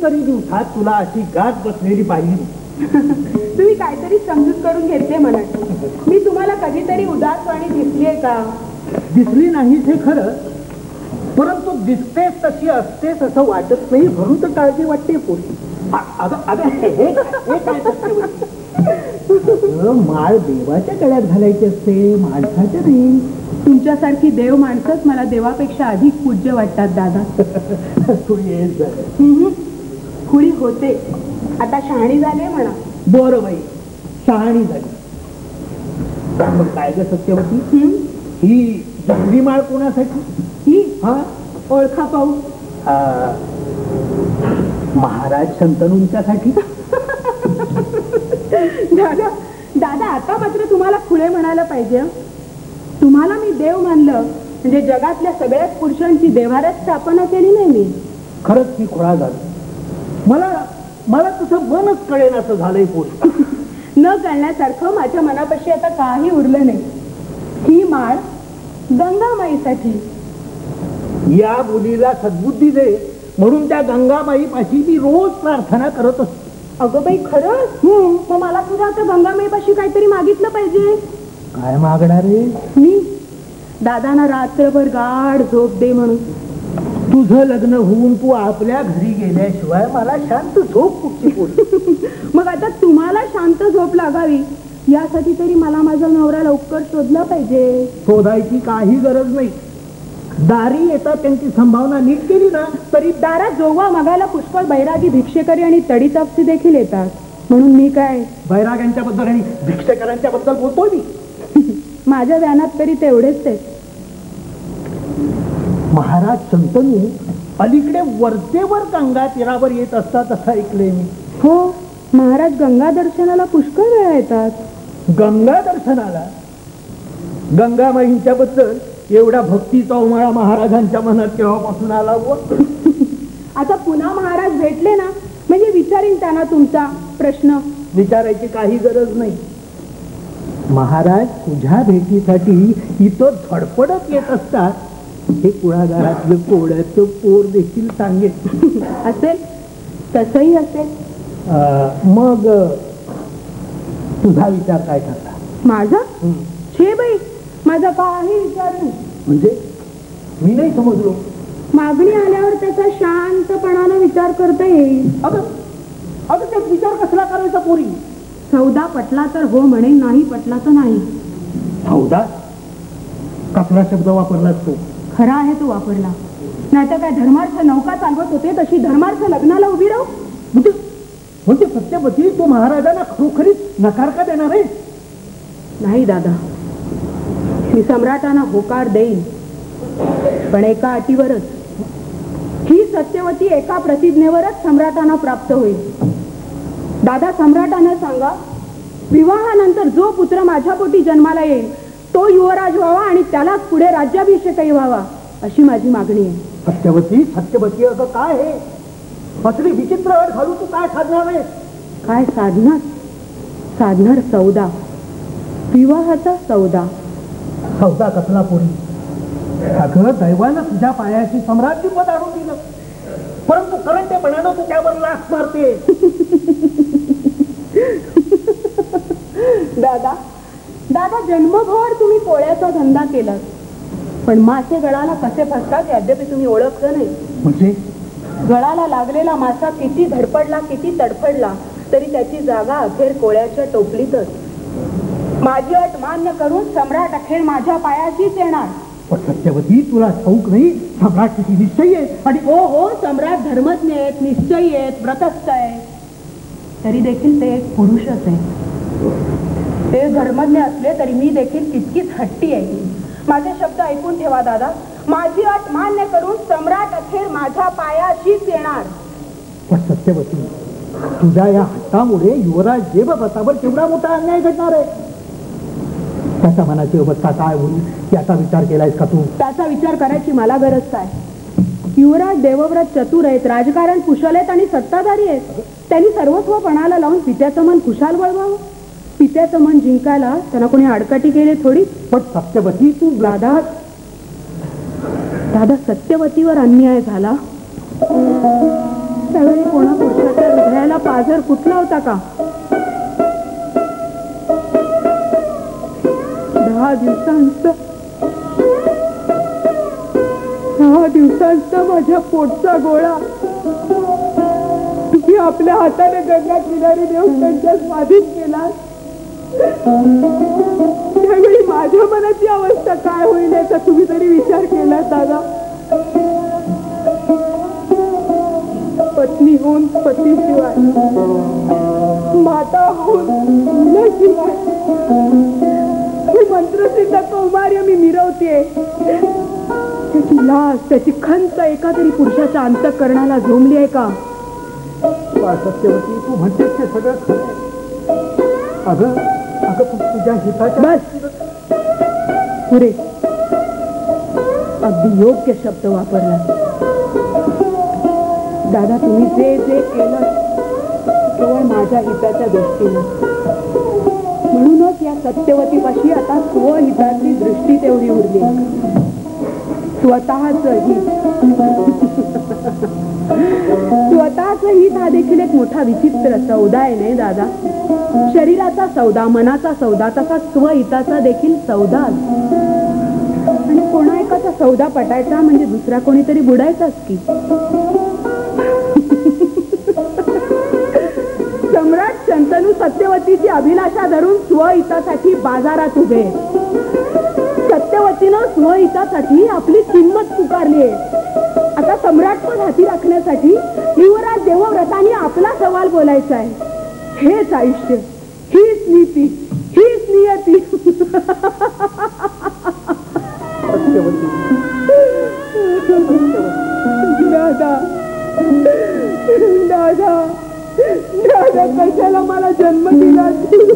कितीतरी दिवसात तुला अशी गाठ बसलेली पाहिली. तुम्ही काहीतरी समजूत करून घेतले म्हणत. मी तुम्हाला कधीतरी उदासवाणी दिसलीये का? दिसली नाहीच हे खरं, परंतु दिसतेच तशी असतेच असं वाटत नाही, म्हणून तर काळजी वाटते पोरी. माळ देवाच्या गळ्यात घालायची असते, माणसाच्या नाही. तुमच्यासारखी देव माणसंच मला देवापेक्षा अधिक पूज्य वाटतात दादा. खुळी होते, आता शहाणी झाले म्हणा. बरं बाई, शहाणी झाली. मग काय ग सत्यवती, ही दुसरी माळ कोणासाठी? ही ओळखा पाहू. महाराज शंतनूंच्यासाठी. दादा दादा आता मात्र तुम्हाला खुळे म्हणायला पाहिजे. तुम्हाला मी देव मानलं म्हणजे जगातल्या सगळ्याच पुरुषांची देवाऱ्यात स्थापना केली नाही मी. खरंच मी खुळा झालो. मला तुझं मनच कळेन असं झालंय पोरी. न कळण्यासारखं माझ्या मनापाशी आता काही उरलं नाही. ही माळ गंगामाईसाठी. या मुलीला सद्बुद्धी दे म्हणून त्या गंगाबाई पाशी मी रोज प्रार्थना करत असतो. अगं बाई खरंच? मग मला सुद्धा आता गंगामाई पाशी काहीतरी मागितलं पाहिजे. काय मागणार आहे? मी दादांना रात्रभर गाढ झोप दे म्हणून. तुझं लग्न होऊन तू आपल्या घरी गेल्याशिवाय मला शांत झोप कुठची पोरी? मग आता तुम्हाला शांत झोप लागावी यासाठी तरी मला माझा नवरा लवकर शोधला पाहिजे. शोधायची काही गरज नाही. दारी येतात त्यांची संभावना नीट केली ना तरी दारात जोगवा मागायला पुष्कळ बैरागी भिक्षेकरी आणि तडीतापसी देखील येतात. म्हणून मी काय बैराग्यांच्या बद्दल आणि भिक्षेकरांच्या बद्दल बोलतोय मी. माझ्या ध्यानात तरी तेवढेच आहेत. महाराज शंतनू अलीकडे वरचेवर गंगा तीरावर येत असतात असं ऐकलंय मी. हो, महाराज गंगा दर्शनाला पुष्कळ वेळा येतात. गंगा दर्शनाला? गंगामाईंच्या बद्दल एवढा भक्तीचा उमाळा महाराजांच्या मनात केव्हापासून आला व? आता पुन्हा महाराज भेटले ना म्हणजे विचारीन त्यांना तुमचा प्रश्न. विचारायची काही गरज नाही. महाराज तुझ्या भेटीसाठी इथं धडपडत येत असतात हे कुळागारातलं कोड्याचं पोर देखील सांगेल. असेल, तसंही असेल. मग तुझा विचार काय ठरला? माझा? छे बाई, माझा काही विचार नाही. म्हणजे मी नाही समजलो. मागणी आल्यावर त्याचा शांतपणानं विचार करता येईल. अगं त्यात विचार कसला करायचा पोरी? सौदा पटला तर हो म्हणे, नाही पटला तर नाही. सौदा? कसला शब्द वापरलास तू? खरा आहे तो वापरला. नाहीतर काय धर्मार्थ नौका चालवत होते तशी धर्मार्थ लग्नाला उभी राहू? म्हणजे सत्यवती तू महाराजांना खरोखरीच नकार का देणार आहे? नाही दादा, मी सम्राटांना होकार देईन, पण एका अटीवरच. ही सत्यवती एका प्रतिज्ञेवरच सम्राटांना प्राप्त होईल. दादा, सम्राटांना सांगा, विवाहानंतर जो पुत्र माझ्या पोटी जन्माला येईल तो युवराज व्हावा आणि त्यालाच पुढे राज्याभिषेकही व्हावा अशी माझी मागणी आहे. सत्यवती अगं काय हे असली विचित्र अट घालू तू काय साधणार आहे? काय साधणार सौदा, विवाहाचा सौदा. सौदा कसला पोरी? अगं दैवानं तुझ्या पायाशी सम्राज्य पद आणून दिलं, परंतु करंटेपणानं तू त्यावर लाच मारते. दादा जन्मभर तुम्ही पोळ्याचा धंदा केला, पण मासे गळाला कसे फसतात अद्याप तुम्ही ओळखलं नाही. म्हणजे गळाला लागलेला मासा किती धडपडला, किती तडफडला तरी त्याची जागा अखेर कोळ्याच्या टोपलीतच. माझी अट मान्य करून सम्राट अखेर माझ्या पायाशीच येणार. पण सत्यवती तुला ठाऊक नाही सम्राट किती निश्चयी आहे? आणि हो, सम्राट धर्मज्ञ आहेत, निश्चयी आहेत, व्रतस्थ आहे. तरी देखील ते एक पुरुषच आहे. ते धर्मज्ञ असले तरी मी देखील तितकीच हट्टी आहे. माझे शब्द ऐकून ठेवा दादा. माझी अट मान्य करून सम्राट अखेर माझ्या पायाशीच येणार. पण सत्यवती तुझ्या या हट्टामुळे युवराज देवव्रतावर केवढा मोठा अन्याय घडणार आहे. त्याच्या मनाची अवस्था काय होईल याचा विचार केलायस का तू? त्याचा विचार करायची मला गरज काय? युवराज देवव्रत चतुर आहेत, राजकारण कुशल आहेत आणि सत्ताधारी आहेत. त्यांनी सर्वस्व पणाला लावून पित्याचं मन खुशाल वळवावं. पित्याचं मन जिंकायला त्यांना कोणी आडकाठी केले थोडी. पण सत्यवती तू दादा, सत्यवतीवर अन्याय झाला त्यावेळी कोणा पुरुषाच्या हृदयाला पाझर फुटला होता का? 10 दिवसांचा माझ्या पोटचा गोळा तुम्ही आपल्या हाताने गंगा किनारी देऊन त्यांच्या स्वाधीन केला. त्यावेळी माझ्या मनाची अवस्था काय होईल याचा तुम्ही तरी विचार केला दादा? पत्नी होऊन पतीशिवाय, माता होऊन मुलाशिवाय हे मंत्रसिद्ध कौमार्य मी मिरवतेय. त्याची लाज, त्याची खंत एका तरी पुरुषाच्या अंतःकरणाला झोंबली आहे का? सत्यवती, तू म्हणतेस ते सगळं खरं. अगं तुझ्या हिताच्या बस पुरे. अगदी योग्य शब्द वापरला दादा. तुम्ही जे जे केलं केवळ माझ्या हिताच्या दृष्टीनं. म्हणूनच या सत्यवतीपाशी आता स्वहिताची दृष्टी तेवढी उरली. स्वतःच हित हा देखील एक मोठा विचित्र सौदा आहे नाही दादा? शरीराचा सौदा, मनाचा सौदा, तसा स्वहिताचा देखील सौदा. आणि कोणा एकाचा सौदा पटायचा म्हणजे दुसरा कोणीतरी बुडायचाच की. सम्राट शंतनू सत्यवतीची अभिलाषा धरून स्वहितासाठी बाजारात उभे. सत्यवतीनं स्वहितासाठी आपली किंमत पुकारली आहे. आता सम्राटपद हाती राखण्यासाठी युवराज देवव्रतांनी आपला सवाल बोलायचा आहे. हेच आयुष्य, हीच नीती, हीच नियती. दादा दादा दादा, कशाला मला जन्म दिला?